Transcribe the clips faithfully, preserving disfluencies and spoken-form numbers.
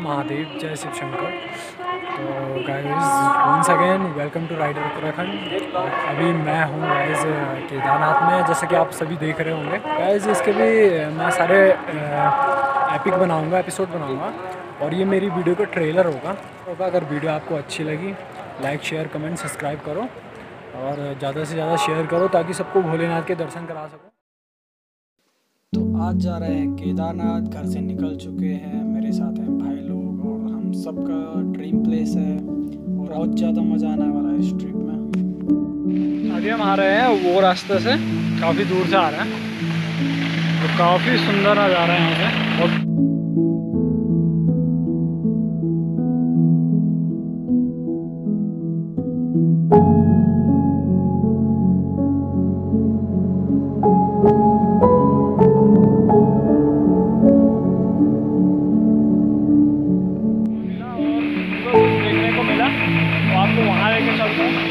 महादेव, जय शिव शंकर। तो guys once again welcome to rider Uttarakhand. अभी मैं हूँ गाइस केदारनाथ में, जैसे कि आप सभी देख रहे होंगे। गाइस इसके भी मैं सारे एपिक बनाऊँगा, एपिसोड बनाऊँगा, और ये मेरी वीडियो का ट्रेलर होगा। तो अगर वीडियो आपको अच्छी लगी, लाइक शेयर कमेंट सब्सक्राइब करो और ज़्यादा से ज़्यादा शेयर करो ताकि सबको भोलेनाथ के दर्शन करा सको। तो आज जा रहे हैं केदारनाथ, घर से निकल चुके हैं, मेरे साथ हैं भाई लोग और हम सबका ड्रीम प्लेस है और बहुत ज़्यादा मज़ा आने वाला है इस ट्रिप में। अभी हम आ रहे हैं वो रास्ते से, काफ़ी दूर से आ रहे हैं और काफ़ी सुंदर नज़ारा है यहाँ से। और आपको वहाँ लेके चलता हूँ।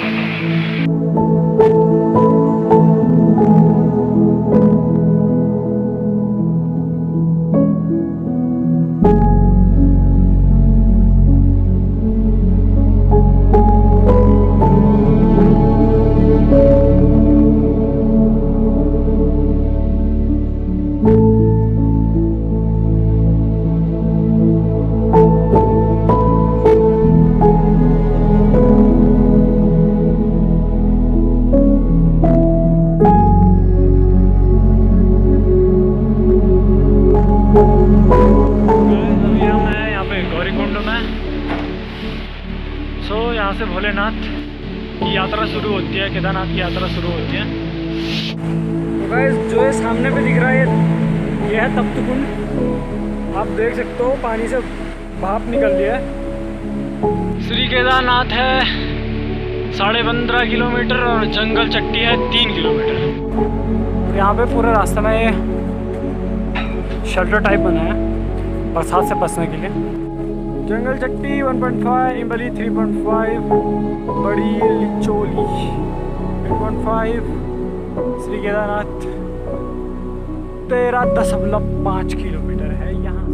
सो so, यहाँ से भोलेनाथ की यात्रा शुरू होती है, केदारनाथ की यात्रा शुरू होती है। तो गाइस जो ये सामने पे दिख रहा है ये है तप्त कुंड। आप देख सकते हो पानी से भाप निकल रही है। श्री केदारनाथ है साढ़े पंद्रह किलोमीटर और जंगल चट्टी है तीन किलोमीटर। यहाँ पे पूरे रास्ते में ये शेल्टर टाइप बना है बरसात से बचने के लिए। Jungle Chatti one point five, इम्बली three point five, Badi Lincholi eight point five, Shri Kedarnath तेरह दशमलव पाँच किलोमीटर है यहाँ।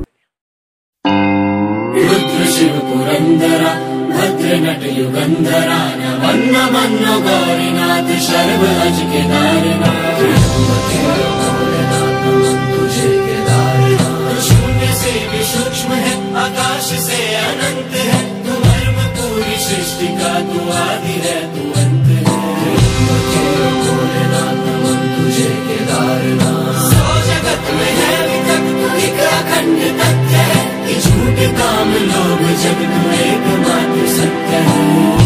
रुद्र शिव पुरंदरा भद्र नट युगंधरा वन्न मन्नो गौरीनाथ शर्व अज केदारनाथ। तुझे केदारनाथ शून्य से भी सूक्ष्म है, आकाश से अनंत है, तू मर्म पूरी सृष्टि का, तू आदि है तू अंत है। भोलेनाथ नमन तुझे केदारनाथ। सौ जगत में है विकट तू एक अखंड तथ्य है, कि झूठ काम लोभ जब तू एकमात्र सत्य है।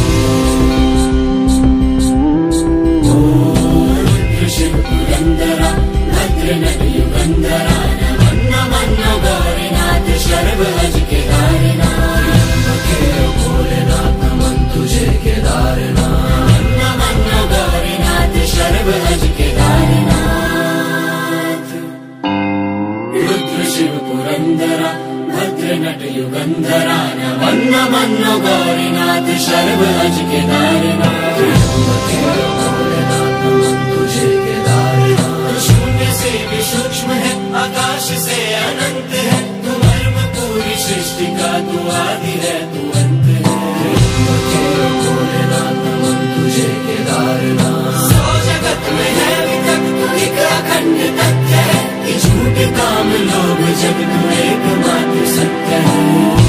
रुद्र शिव पुरंदरा भद्र नट युगंधरा वन्न मन्नो गौरीनाथ शर्व अज केदारनाथ। भोलेनाथ नमन तुझे केदारनाथ। वन्न मन्नो गौरीनाथ शर्व अज केदारनाथ। रुद्र शिव पुरंदरा भद्र नट युगंधरा वन्न मन्नो गौरीनाथ शर्व अज केदारनाथ। भोलेनाथ नमन तुझे केदारनाथ शून्य से भी सूक्ष्म है, आकाश से अनंत है, तू मर्म पूरी सृष्टि का, तू आदि है तू अंत है। भोलेनाथ नमन तुझे केदारनाथ। सौ जगत में है विकट तू एक अखंड तथ्य है, कि झूठ काम लोभ जब तू एकमात्र सत्य है।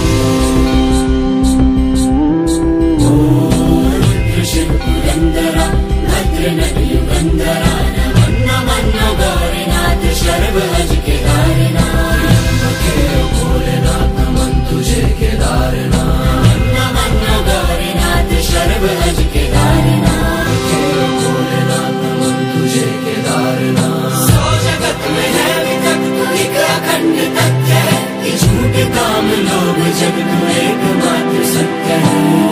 रुद्र शिव पुरंदरा भद्र नट युगंधरा वन्न मन्नो गौरीनाथ शर्व अज केदारनाथ। भोलेनाथ नमन तुझे केदारनाथ। वन्न मन्नो गौरीनाथ शर्व अज केदारनाथ। भोलेनाथ नमन तुझे केदारनाथ। सौ जगत में है विकट तू एक अखंड तथ्य है, कि झूठ काम लोभ जब तू एकमात्र सत्य है।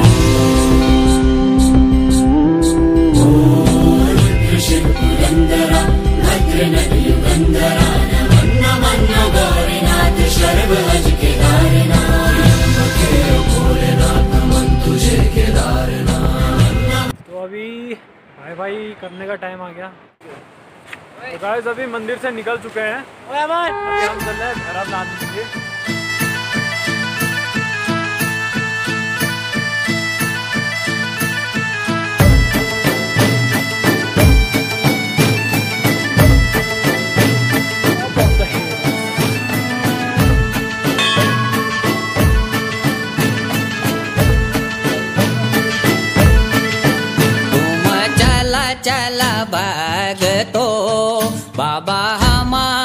रुद्र शिव पुरंदरा भद्र नट युगंधरा वन्न मन्नो गौरीनाथ शर्व अज केदारनाथ। भोलेनाथ नमन तुझे केदारनाथ। तो अभी भाई भाई करने का टाइम आ गया। तो गाइस अभी मंदिर से निकल चुके हैं, अभी हम चल रहे हैं घर अपना आने के लिए। बाबा हमारा